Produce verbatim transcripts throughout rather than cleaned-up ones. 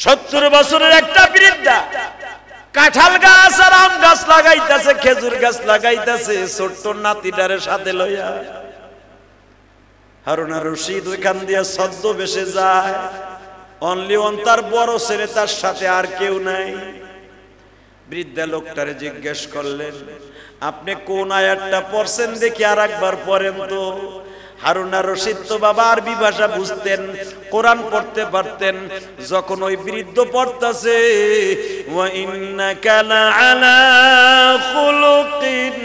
সত্তর বছরের একটা বৃদ্ধা কাঁঠাল গাছ আর আম গাছ লাগাইতেছে, খেজুর গাছ লাগাইতেছে ছোট্ট নাতিটারে সাথে লইয়া। হারুন আর রশিদ ওইখান দিয়া সদ্য বেসে যায়, অনলি ওয়ান তার বড় ছেলে, তার সাথে আর কেউ নাই। বৃদ্ধা লোকটারে জিজ্ঞেস করলেন, আপনি কোন আয়াতটা পড়ছেন দেখি আর একবার পড়েন তো। হারুন আর রশিদ তো বাবা আরবি ভাষা বুঝতেন, কোরআন পড়তে পারতেন। যখন ওই বৃদ্ধ পড়তাছে ওয়া ইন্নাকা লাআলা খুলুকিন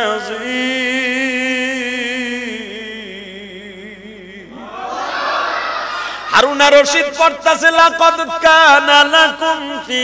আযীম, হারুন আর রশিদ পড়তাছে লাকাদ কানা লাকুম ফি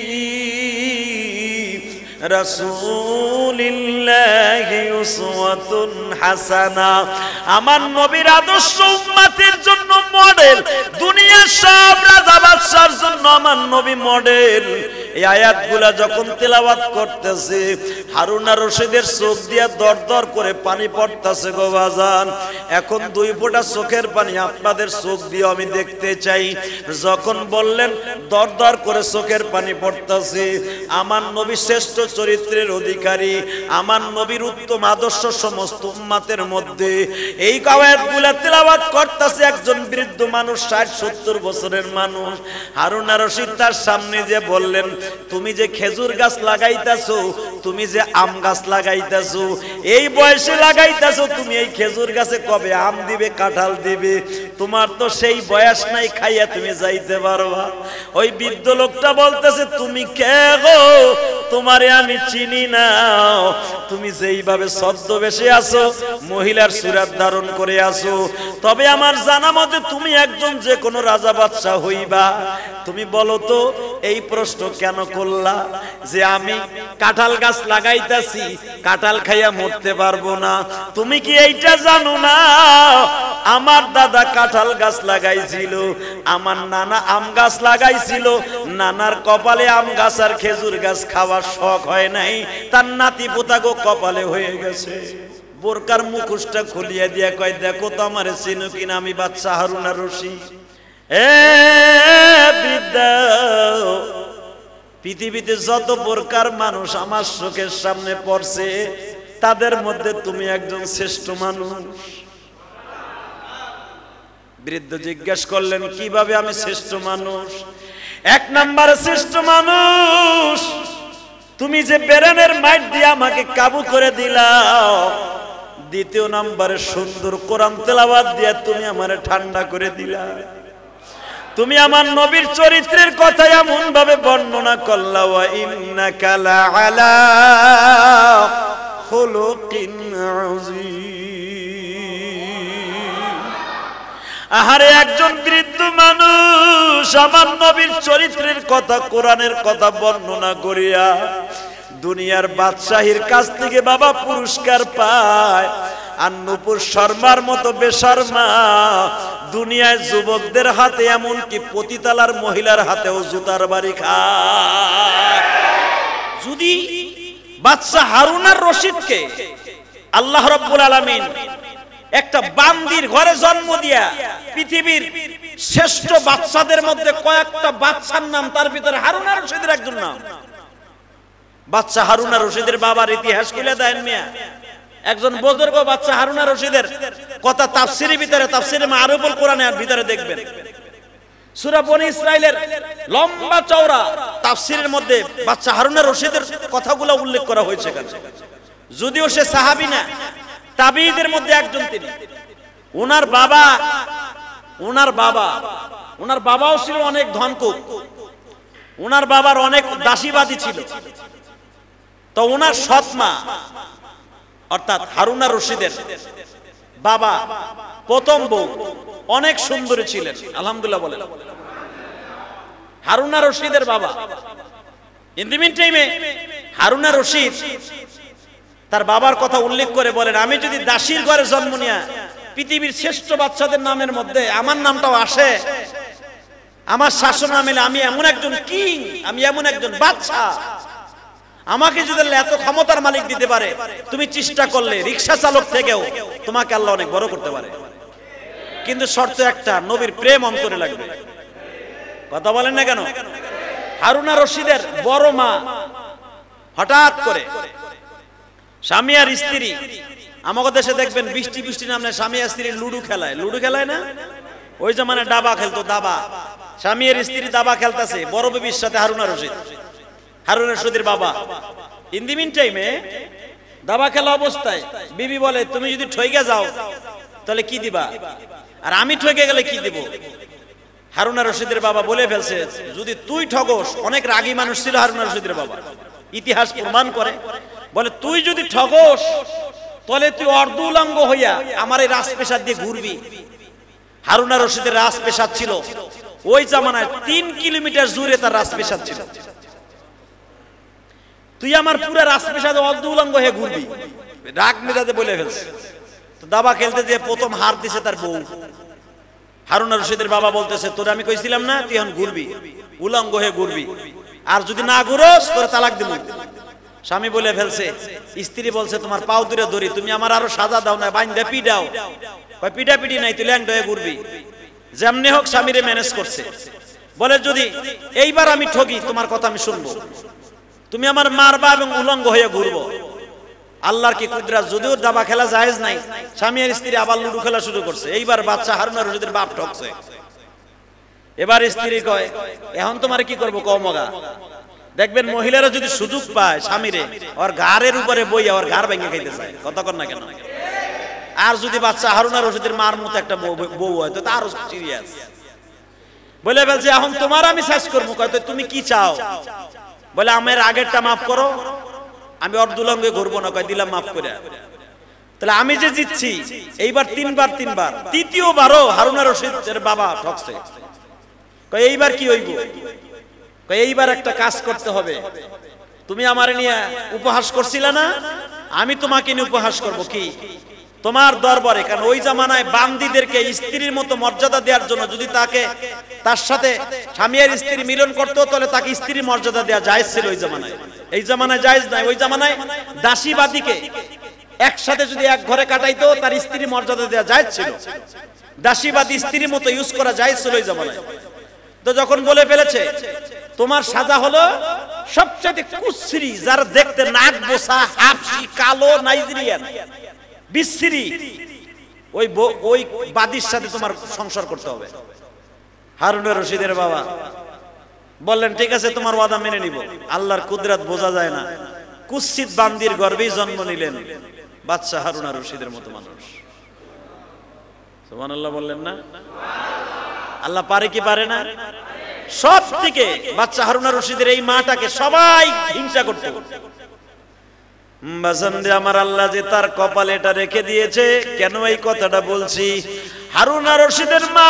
রাসূলিল্লাহি উসওয়াতুন হাসানা, আমার নবীর আদর্শ উম্মতের জন্য মডেল, দুনিয়ার সব রাজা বাদশার জন্য আমার নবী মডেল। এই আয়াতগুলা যখন তেলাওয়াত করতেছে হারুন আর রশিদের চোখ দিয়া দর দর করে পানি পড়তেছে গো বাজান। এখন দুই ফোঁটা চোখের পানি আপনাদের চোখ দিয়ে আমি দেখতে চাই। যখন বললেন দর দর করে চোখের পানি পড়তেছে, আমার নবী শ্রেষ্ঠ চরিত্রের অধিকারী, আমার নবীর উত্তম আদর্শ সমস্ত উম্মতের মধ্যে, এই আয়াতগুলা তেলাওয়াত করতেছে একজন বৃদ্ধ মানুষ, ষাট সত্তর বছরের মানুষ। হারুন আর রশিদ তার সামনে যে বললেন, তুমি যে খেজুর গাছ লাগাইতেছো, তুমি যে আম গাছ লাগাইতেছো, এই বয়সে লাগাইতেছো, তুমি এই খেজুর গাছে কবে আম দিবে, কাঁঠাল দিবে? তোমার তো সেই বয়স নাই খাইয়া তুমি যাইতে পারবা। ওই বৃদ্ধ লোকটা বলতেছে, তুমি কে গো? তোমারে আমি চিনি না। তুমি যেইভাবে ছদ্মবেশে আছো, মহিলার সুরাত ধারণ করে আছো, তবে আমার জানা মতে তুমি একজন যে কোনো রাজা বাদশাহ হইবা। তুমি বলো তো এই প্রশ্ন কেন করলা যে আমি কাঁঠাল গাছ লাগাইতাছি, কাঁঠাল খাইয়া মরতে পারবো না? তুমি কি এইটা জানো না আমার দাদা কাঁঠাল গাছ লাগাইছিল, আমার নানা আম গাছ লাগাইছিল, নানার কপালে আম গাছ আর খেজুর গাছ খাওয়ার শখ হয় নাই, তার নাতি পোতাগো কপালে হয়ে গেছে। বোরকার মুখোশটা খুলিয়া দিয়া কয়, দেখো তো আমারে চিনো কিনা, আমি বাদশা হারুন আর রশিদ। এ বৃদ্ধা, পৃথিবীতে যত প্রকার মানুষ আমার চোখের সামনে পড়ছে, তাদের মধ্যে তুমি একজন শ্রেষ্ঠ মানুষ। বৃদ্ধ জিজ্ঞেস করলেন, কিভাবে আমি শ্রেষ্ঠ মানুষ? এক নম্বরে শ্রেষ্ঠ মানুষ তুমি যে বেরেনের মাইট দিয়ে আমাকে কাবু করে দিলাও। দ্বিতীয় নম্বরে সুন্দর কোরআন তেলাওয়াত দিয়ে তুমি আমারে ঠান্ডা করে দিলা। তুমি আমার নবীর চরিত্রের কথা এমন ভাবে বর্ণনা করলা, ওয়া ইন্নাকা লাআলা খুলুকিন আযীম। আহারে একজন বৃদ্ধ মানুষ আমার নবীর চরিত্রের কথা, কোরআনের কথা বর্ণনা করিয়া দুনিয়ার বাদশাহীর কাছ থেকে বাবা পুরস্কার পায়, আর নূপুর শর্মার মতো বেশর্মা দুনিয়ায় যুবকদের হাতে, এমনকি পতিতালার মহিলার হাতেও জুতার বাড়ি খায়। যদি বাদশা হারুন আর রশিদকে আল্লাহ রাব্বুল আলামিন একটা বান্দির ঘরে জন্ম দিয়া পৃথিবীর শ্রেষ্ঠ বাদশাদের মধ্যে কয়েকটা বাদশার নাম, তার ভিতরে হারুন আর রশিদের একজন নাম। বাদশা হারুন আর রশিদের বাবার ইতিহাস খুলে দেন মিয়া, একজন বুজুর্গ বাদশা হারুন আর রশিদের কথা তাফসীরের ভিতরে, তাফসীরে মারুফুল কোরআনের ভিতরে দেখবেন। সূরা বনী ইসরাইলের লম্বা চওড়া তাফসীরের মধ্যে বাদশা হারুন আর রশিদের কথাগুলো উল্লেখ করা হয়েছে। যদিও সে সাহাবী না, তাবিঈদের মধ্যে একজন তিনি। ওনার বাবা ওনার বাবা ওনার বাবাও ছিল অনেক ধনকুক, ওনার বাবার অনেক দাসীবাদী ছিল। তো ওনার সৎ মা অর্থাৎ হারুন আর রশিদের বাবা প্রথম বউ অনেক সুন্দরী ছিলেন। আলহামদুলিল্লাহ বলেন। হারুন আর রশিদের বাবা ইন দি মিন টাইমে হারুন আর রশিদ তার বাবার কথা উল্লেখ করে বলেন, আমি যদি দাসীর ঘরে জন্ম নিয়া পৃথিবীর শ্রেষ্ঠ বাচ্চাদের নামের মধ্যে আমার নামটাও আসে, আমার শাসন আমলে আমি এমন একজন কিং, আমি এমন একজন বাদশা, আমাকে যদি এত ক্ষমতার মালিক দিতে পারে, তুমি চেষ্টা করলে রিকশা চালক থেকেও তোমাকে আল্লাহ অনেক বড় করতে পারে। কিন্তু শর্ত একটা, নবীর প্রেম অন্তরে লাগবে। কথা বলেন না কেন? হারুন আর রশিদের বড় মা হঠাৎ করে স্বামী আর স্ত্রী, আমাদের দেশে দেখবেন বৃষ্টি বৃষ্টি নামলে স্বামী আর স্ত্রী লুডু খেলায়, লুডু খেলায় না? ওই জামানে দাবা খেলতো, দাবা। স্বামী আর স্ত্রী দাবা খেলতেছে বড় বিবির সাথে হারুন আর রশিদ, হারুন আর রশিদের বাবা। ইন দি মিন টাইমে দাবা খেলা অবস্থায় বিবি বলে, তুমি যদি ঠইকে যাও তাহলে কি দিবা, আর আমি ঠকে গেলে কি দিব? হারুন আর রশিদের বাবা বলে ফেলছে, যদি তুই ঠগস, অনেক রাগী মানুষ ছিল হারুন আর রশিদের বাবা, ইতিহাস প্রমাণ করে, বলে তুই যদি ঠগস তাহলে তুই অর্ধ উলঙ্গ হইয়া আমার এই রাজপ্রাসাদ দিয়ে ঘুরবি। হারুন আর রশিদের রাজপ্রাসাদ ছিল ওই জামানায় তিন কিলোমিটার জুড়ে, তার রাজপ্রাসাদ ছিল। তুই আমার পুরো রাজপ্রাসাদে অর্ধ উলঙ্গ হয়ে ঘুরবি, রাগ মেজাজে বলে ফেলছে। তো দাবা খেলতে যে প্রথম হার দিছে তার বউ। হারুন আর রশিদের বাবা বলতেছে, তোরে আমি কইছিলাম না তুই এখন ঘুরবি, উলঙ্গ হয়ে ঘুরবি, আর যদি না ঘুরোস তোরে তালাক দিব। স্বামী বলে ফেলছে, স্ত্রী বলছে, তোমার পাও দূরে ধরি, তুমি আমার আরো সাজা দাও না, বাইন্দা পিডাও। কয় পিডা পিডি নাই, তুই ল্যাংড হয়ে ঘুরবি। যেমনি হোক স্বামীরে ম্যানেজ করছে। বলে যদি এইবার আমি ঠকি তোমার কথা আমি শুনবো, তুমি আমার মারবা এবং উলঙ্গ হয়ে ঘুরবো। আল্লাহর কি কুদরত, যদিও দাবা খেলা জায়েজ নাই, স্বামী আর স্ত্রী আবার লুডু খেলা শুরু করছে। এইবার বাচ্চা হারুন আর রশিদের বাপ ঠকছে। এবার স্ত্রী কয়, এখন তোমার কি করবো কমগা। দেখবেন মহিলারা যদি সুযোগ পায় স্বামীরে, ওর ঘাড়ের উপরে বইয়া ওর ঘাড় ভেঙে খাইতে চায়, কথা কর না কেন? আর যদি বাচ্চা হারুন আর রশিদের মার মতো একটা বউ হয় তো আরো সিরিয়াস। বলে বলছে, এখন তোমার আমি সাজ করবো। কয় তুমি কি চাও? বলে আমার আগেরটা মাফ করো, আমি অর্ধুলঙ্গে ঘুরবো না। কয় দিলাম মাফ করে। তাহলে আমি যে জিতছি এইবার তিনবার তিনবার, তৃতীয়বারও হারুন আর রশিদের বাবা ঠকছে। কয় এইবার কি হইব? কয় এইবার একটা কাজ করতে হবে, তুমি আমার নিয়ে উপহাস করছিলে না, আমি তোমাকে নিয়ে উপহাস করব। কি? তোমার দরবারে। কারণ ওই জামানায় বান্দিদেরকে স্ত্রীর মতো মর্যাদা দেওয়ার জন্য যদি তাকে তার সাথে স্বামী আর স্ত্রী মিলন করতো তাহলে তাকে স্ত্রীর মর্যাদা দেওয়া জায়েজ ছিল ওই জামানায়। এই জামানায় জায়েজ নাই। ওই জামানায় দাসীবাদীকে একসাথে যদি এক ঘরে কাটাইতো তার স্ত্রীর মর্যাদা দেওয়া জায়েজ ছিল। দাসীবাদী স্ত্রীর মতো ইউজ করা জায়েজ ছিল ওই জামানায়। তো যখন বলে ফেলেছে তোমার সাজা হলো সবচেয়ে কুশ্রী, যার দেখতে নাক বোসা, হাফসি, কালো, নাইজেরিয়ান, বিশ্রী, ওই ওই বাদীর সাথে তোমার সংসার করতে হবে। হারুন আর রশিদের বাবা বললেন, ঠিক আছে তোমার ওয়াদা মেনে নিব। আল্লাহর কুদরত বোঝা যায় না, কুৎসিত বান্দির গর্ভেই জন্ম নিলেন বাদশা হারুন আর রশিদের মতো মানুষ। সুবহানাল্লাহ বললেন না? আল্লাহ পারে কি পারে না? সব থেকে বাচ্চা হারুন আর রশিদের এই মাটাকে সবাই হিংসা করত। বাজানরে আমার আল্লাহ যে তার কপালে এটা রেখে দিয়েছে। কেন এই কথাটা বলছি? হারুন আর রশিদের মা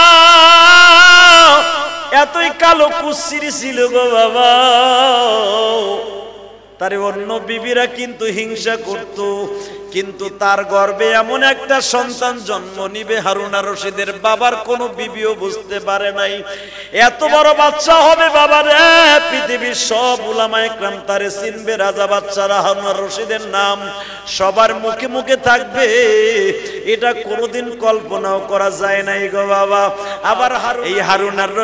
এতই কালো কুৎসিত ছিল গো বাবা, তার অন্য বিবিরা কিন্তু হিংসা করত। কিন্তু তার গর্ভে এমন একটা সন্তান জন্ম নিবে হারুন আর রশিদের বাবার কোনো বিবিও বুঝতে পারে নাই। এত বড় বাচ্চা হবে বাবা রে, পৃথিবীর সব উলামায়ে কেরাম তারে চিনবে। রাজা বাচ্চারা হারুন আর রশিদের নাম সবার মুখে মুখে থাকবে, এটা কোনোদিন কল্পনাও করা যায় নাই গো বাবা। আবার এই হারুন আর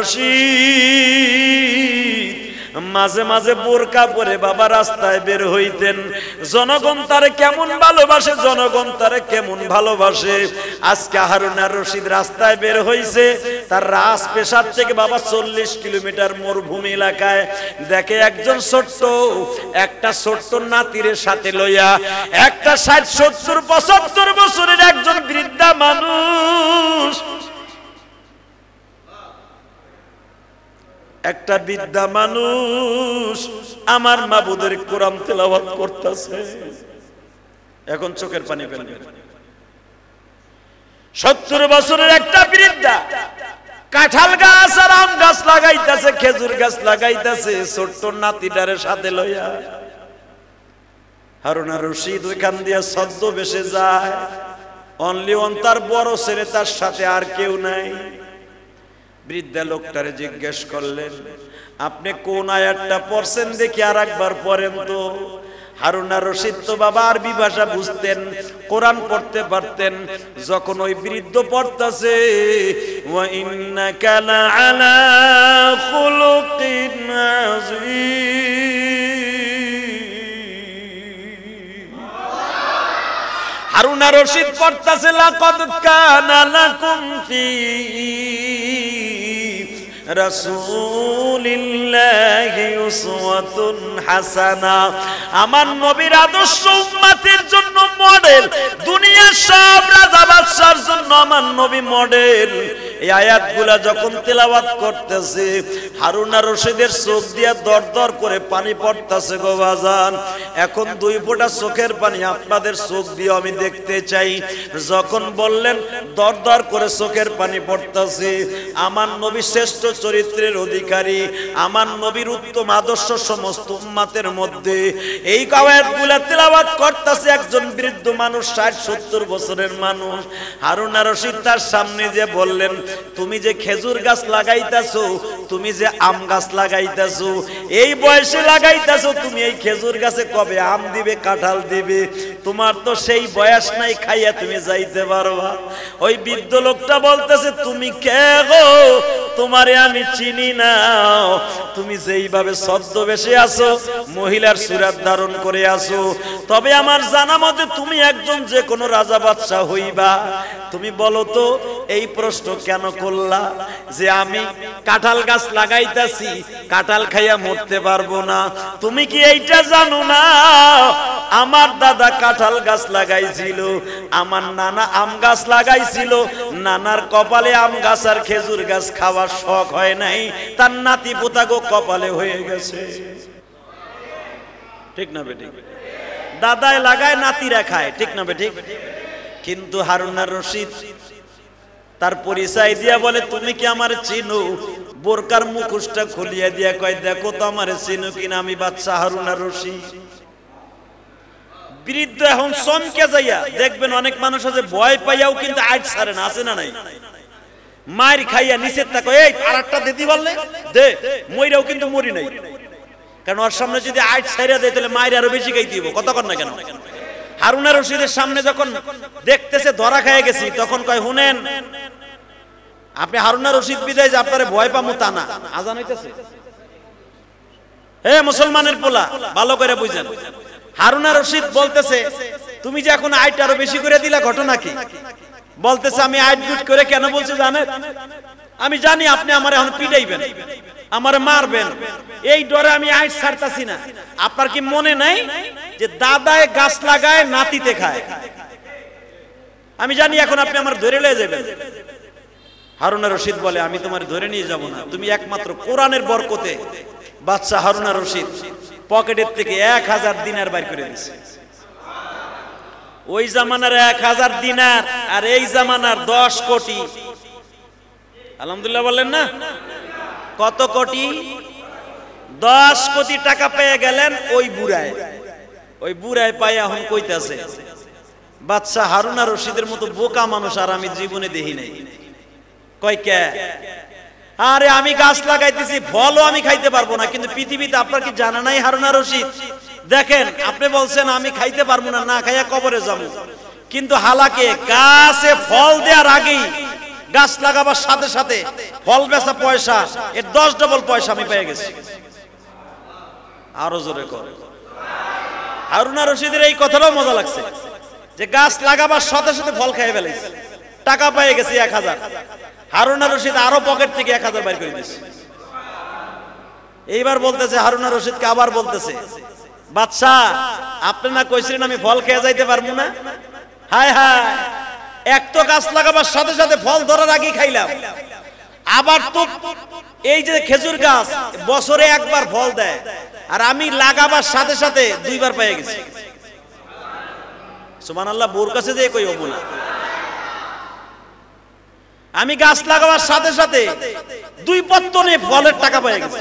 রশিদ মাঝে মাঝে বোরকা পরে বাবা রাস্তায় বের হইতেন। জনগণ তারে কেমন ভালোবাসে, জনগণ তারে কেমন ভালোবাসে। আজকে হারুন আর রশিদ রাস্তায় বের হইছে, তার রাজপ্রাসাদ থেকে বাবা চল্লিশ কিলোমিটার মরুভূমি এলাকায় দেখে একজন ছোট্ট একটা ছোট্ট নাতিরের সাথে লইয়া একটা ষাট সত্তর পঁচাত্তর বছরের একজন বৃদ্ধা মানুষ, একটা বৃদ্ধা মানুষ আমার মাবুদের কোরআন তেলাওয়াত করতেছে। এখন চোখের পানি ফেলবে। সত্তর বছরের একটা বৃদ্ধা কাঁঠাল গাছ আর আম গাছ লাগাইতেছে, খেজুর গাছ লাগাইতেছে ছোট্ট নাতিটারে সাথে লইয়া। হারুন আর রশিদ ওইখান দিয়া সদ্য বেসে যায়। অনলি ওয়ান, তার বড় ছেলে, তার সাথে আর কেউ নাই। বৃদ্ধা লোকটারে জিজ্ঞেস করলেন, আপনি কোন আয়াতটা পড়ছেন দেখি আর একবার পড়েন তো। হারুন আর রশিদ তো বাবা আরবি ভাষা বুঝতেন, কোরআন পড়তে পারতেন। যখন ওই বৃদ্ধ পড়তেছে ওয়া ইন্নাকা লাআলা খুলুকিন আযীম, হারুন আর রশিদ পড়তেছে লাকাদ কানা লাকুম ফি রাসূলিল্লাহি উসওয়াতুন হাসানা, আমার নবীর আদর্শ উম্মতের জন্য মডেল, দুনিয়ার সব রাজা বাদশার জন্য আমার নবী মডেল। এই আয়াতগুলা যখন তেলাওয়াত করতেছে হারুন আর রশিদের চোখ দিয়া দর দর করে পানি পড়তেছে গো বাজান। এখন দুই ফোঁটা চোখের পানি আপনাদের চোখ দিয়ে আমি দেখতে চাই। যখন বললেন দর দর করে চোখের পানি পড়তেছে, আমার নবী শ্রেষ্ঠ চরিত্রের অধিকারী, আমার নবীর উত্তম আদর্শ সমস্ত উম্মতের মধ্যে, এই আয়াতগুলা তেলাওয়াত করতেছে একজন বৃদ্ধ মানুষ, ষাট সত্তর বছরের মানুষ। হারুন আর রশিদ তার সামনে যে বললেন, তুমি যে খেজুর গাছ লাগাইতেছো, তুমি যে আম গাছ লাগাইতেছো, এই বয়সে লাগাইতেছো, তুমি এই খেজুর গাছে কবে আম দিবে, কাঁঠাল দিবে? তোমার তো সেই বয়স নাই খাইয়া তুমি যাইতে পারবা। ওই বৃদ্ধ লোকটা বলতেছে, তুমি কে গো? তোমারে আমি চিনি না। তুমি যেইভাবে ছদ্মবেশে আছো, মহিলার সুরাত ধারণ করে আছো, তবে আমার জানা মতে তুমি একজন যে কোনো রাজা বাদশা হইবা। তুমি বলো তো এই প্রশ্ন কেন করলা যে আমি কাঁঠাল গাছ লাগাইতাছি, কাঁঠাল খাইয়া মরতে পারবো না? তুমি কি এইটা জানো না আমার দাদা কাঁঠাল গাছ লাগাইছিল, আমার নানা আম গাছ লাগাইছিল, নানার কপালে আম গাছ আর খেজুর গাছ খাওয়ার শখ হয় নাই, তার নাতি পোতাগো কপালে হয়ে গেছে। ঠিক না বেঠিক? দাদায় লাগায় নাতিরা খায়, ঠিক না বেঠিক? কিন্তু হারুন আর রশিদ তার পরিচয় দিয়া বলে, তুমি কি আমার চিনো? বোরকার মুখোশটা খুলিয়া দিয়া কয়, দেখো তো আমার চিনো কিনা, আমি বাদশা হারুন আর রশিদ। বৃদ্ধ এখন চমকে যাইয়া, দেখবেন অনেক মানুষ আছে ভয় পাইয়াও কিন্তু আইট ছাড়ে না, আছে না নাই? মার খাইয়া নিচের তাকে এই আরেকটা দিদি বললে দে, মইরাও কিন্তু মরি নাই, কারণ ওর সামনে যদি আইট ছাইরা দেয় তাহলে মায়ের আরো বেশি খাই দিব। কত কর না কেন? হারুন আর রশিদের সামনে যখন দেখতেছে ধরা খেয়ে গেছি, তখন কয়, শুনেন আপনি হারুন আর রশিদ বিদায় যে আপনারে ভয় পামু তা না। আজান হইতেছে, হে মুসলমানের পোলা, ভালো করে বুঝেন। হারুন আর রশিদ বলতেছে, তুমি যে এখন আইট আরো বেশি করে দিলা, ঘটনা কি? বলতেছে, আমি আইট গুট করে কেন বলছি জানেন? আমি জানি আপনি আমার এখন পিটাইবেন, আমারে মারবেন, এই ডরে আমি আইট ছাড়তাছি না। আপনার কি মনে নাই যে দাদায় গাছ লাগায় নাতিতে খায়? আমি জানি এখন আপনি আমার ধরে লয়ে যাবেন। হারুন আর রশিদ বলে, আমি তোমার ধরে নিয়ে যাব না, তুমি একমাত্র কোরআনের বরকতে। বাদশা হারুন আর রশিদ পকেটের থেকে এক হাজার দিনার বাইর করে দিছে। ওই জামানার এক হাজার দিনার আর এই জামানার দশ কোটি। আলহামদুলিল্লাহ বললেন না? কত কোটি? দশ কোটি টাকা পেয়ে গেলেন ওই বুড়ায়। ওই বুড়ায় পাই এখন কইতাছে, বাদশা হারুন আর রশিদের মতো বোকা মানুষ আর আমি জীবনে দেখি নাই। কয় কে? আরে আমি গাছ লাগাইতেছি, ফলও আমি খাইতে পারবো না, কিন্তু পৃথিবীতে আপনার কি জানা নাই হারুন আর রশিদ? দেখেন আপনি বলছেন আমি খাইতে পারবো না, না খাইয়া কবরে যাবো, কিন্তু হালাকে গাছে ফল দেওয়ার আগেই গাছ লাগাবার সাথে সাথে ফল বেচা পয়সা এর দশ ডবল পয়সা আমি পেয়ে গেছি। আরো জোরে কর। হারুন আর রশিদের এই কথাটাও মজা লাগছে যে গাছ লাগাবার সাথে সাথে ফল খাইয়ে ফেলেছে, টাকা পেয়ে গেছে এক হাজার। হারুন আর রশিদ আরো পকেট থেকে এক হাজার বাইর করে দিয়েছে। এইবার বলতেছে হারুন আর রশিদকে, আবার বলতেছে, বাদশা আপনি না কইছিলেন আমি ফল খেয়ে যাইতে পারবো না? হায় হায়, এক তো গাছ লাগাবার সাথে সাথে ফল ধরার আগে খাইলাম, আবার তো এই যে খেজুর গাছ বছরে একবার ফল দেয়, আর আমি লাগাবার সাথে সাথে দুইবার পেয়ে গেছি। সুবহানাল্লাহ। বোর কাছে যে কই হবো না, আমি গাছ লাগাবার সাথে সাথে দুই পত্তনে ফলের টাকা পেয়ে গেছি।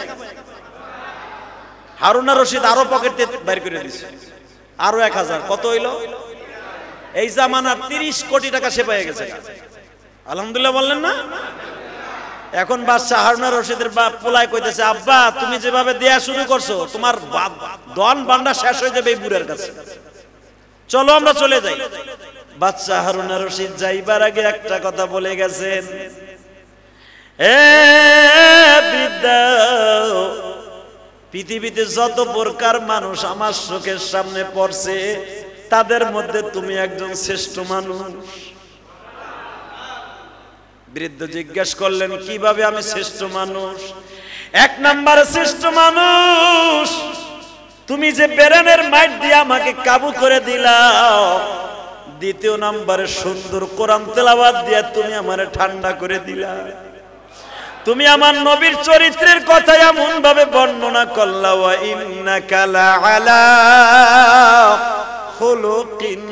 হারুন আর রশিদ আরো পকেট বের করে দিছে, আরো এক হাজার। কত হইল? এই জামানার তিরিশ কোটি টাকা সে পেয়ে গেছে। আলহামদুলিল্লাহ বললেন না? এখন বাদশা হারুন আর রশিদের বাপ পোলায় কইতেছে, আব্বা তুমি যেভাবে দেয়া শুরু করছো তোমার ধন ভান্ডার শেষ হয়ে যাবে এই বুড়ার কাছে, চলো আমরা চলে যাই। বাদশা হারুন আর রশিদ যাইবার আগে একটা কথা বলে গেছেন, এ বৃদ্ধা, পৃথিবীতে যত প্রকার মানুষ আমার চোখের সামনে পড়ছে তাদের মধ্যে তুমি একজন শ্রেষ্ঠ মানুষ। বৃদ্ধ জিজ্ঞেস করলেন, কিভাবে আমি শ্রেষ্ঠ মানুষ? এক নম্বরে শ্রেষ্ঠ মানুষ তুমি যে বেরেনের মাইট দিয়ে আমাকে কাবু করে দিলাও। দ্বিতীয় নম্বরে সুন্দর কোরআন তেলাওয়াত দিয়ে তুমি আমারে ঠান্ডা করে দিলা। তুমি আমার নবীর চরিত্রের কথা এমন ভাবে বর্ণনা করলা, ওয়া ইন্নাকা লাআলা খুলুকিন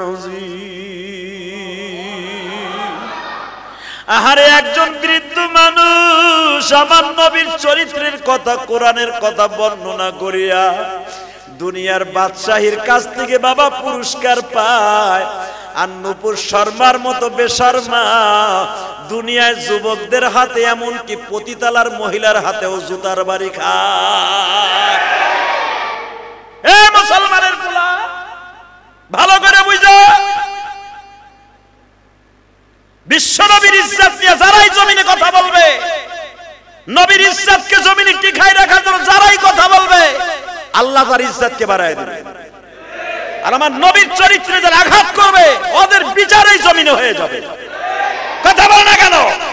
আযীম। আহারে একজন বৃদ্ধ মানুষ আমার নবীর চরিত্রের কথা, কোরআনের কথা বর্ণনা করিয়া দুনিয়ার বাদশাহীর কাছ থেকে বাবা পুরস্কার পায়, আর নূপুর শর্মার মতো বেশর্মা দুনিয়ায় যুবকদের হাতে, এমনকি পতিতালার মহিলার হাতেও জুতার বাড়ি খায়। এ মুসলমানের পোলা, ভালো করে বুঝো, বিশ্বনবীর ইজ্জত নিয়ে যারাই জমিনে কথা বলবে, নবীর ইজ্জতকে জমিনে টিকায় রাখার জন্য যারাই কথা বলবে, আল্লাহ তার ইজ্জতকে বাড়ায় দেবে। আর আমার নবীর চরিত্রে যারা আঘাত করবে ওদের বিচারই জমিনে হয়ে যাবে। কথা বল না কেন?